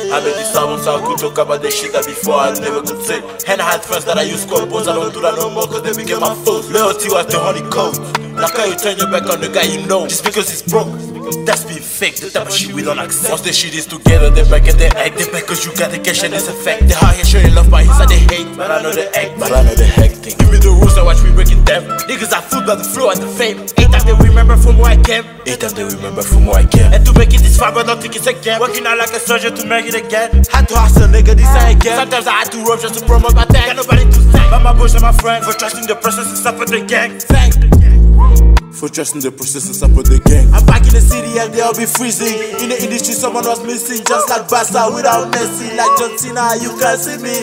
I made this album so I could talk about the shit that before I never could say. And I had friends that I used to compose, I don't do that no more cause they became my foes. Loyalty was the honey code. Like how you turn your back on the guy you know just because he's broke. That's being fake, the type of shit we don't accept. Once the shit is together, they back and they act. They back cause you got the cash and it's a fact. They hard here showing love but inside they hate. But I know the act, but I know the acting. Give me the rules and watch me breaking them. Niggas are fooled by the flow and the fame. 8 times they remember from where I came. 8 times they remember from where I came. And to make it this far but don't think it's a game. Working out like a soldier to make it again. Had to hustle nigga, this I again. Sometimes I had to rob just to promote my tag. Got nobody to thank but my boys and my friends for trusting the process and support the gang. Thanks for trusting the process and support the gang. I'm back in the city and they all be freezing. In the industry someone was missing. Just like Bassa without Messi. Like John Cena, you can see me.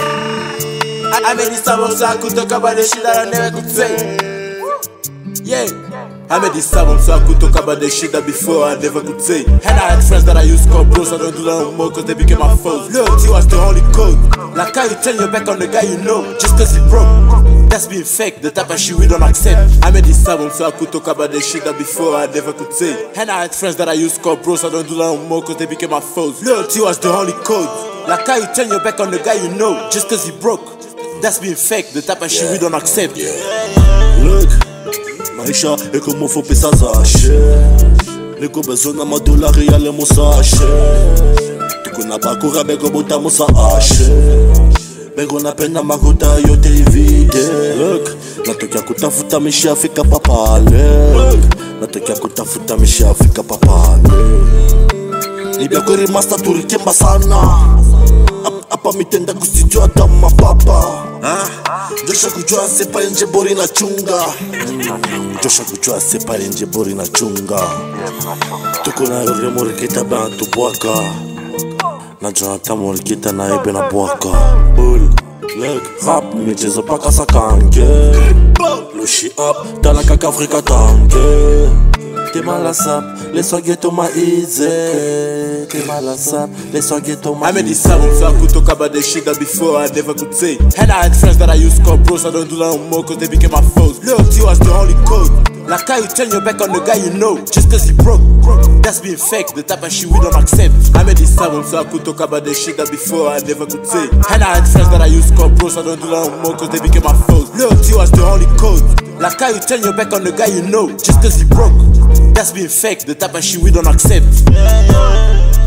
I made this album so I could talk about the shit that I never could say. Yeah, I made this album so I could talk about the shit that before I never could say. And I had friends that I used to call bros, I don't do that no more cause they became my foes. Loyalty was the only code. Like how you turn your back on the guy you know just cause he broke. That's being fake, the type of shit we don't accept. I made this album so I could talk about the shit that before I never could say. And I had friends that I used to call bros, I don't do that no more cause they became my foes. Loyalty was the only code. Like how you turn your back on the guy you know just cause he broke. That's being fake, the type of shit we don't accept. Look, maisha eko mofope sa zashe. Neko bezo na madolari ya le mosashe. Tuko na bakura bego bota mosa ashe. Bego na pena makuta yote ivide. Look, natokea kutafuta misha fika papale. Look, natokea kutafuta misha fika papale. Nibia kuri masta turikemba sana. Apa mitenda kustijua dama papa. Josha kujua sepa nje bori na chunga. Josha kujua sepa nje bori na chunga. Tuko na yore morikita bana tubuaka. Na Jonathan morikita na ebe na buaka. Look, rap michezo paka sakange. Lushi up, tala kaka Afrika tange. T'es mal à sap, laisse-moi ghetto ma easy. T'es mal à sap, laisse-moi ghetto ma easy. I made this album so I could talk about the shit that before I never could say. And I had friends that I used to call bros, I don't do that no more cause they became my foes. Loyalty was the only code. Like how you turn your back on the guy you know just cause he broke. That's being fake, the type of shit we don't accept. I made this album so I could talk about the shit that before I never could say. And I had friends that I used to call bros, I don't do that no more cause they became my foes. Loyalty was the only code. Like how you turn your back on the guy you know just cause he broke. That's being fake, the type of shit we don't accept.